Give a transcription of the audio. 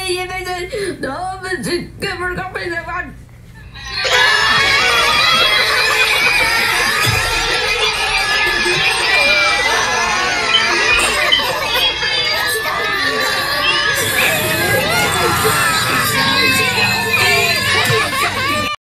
je bent een domme, ik heb er nog bij de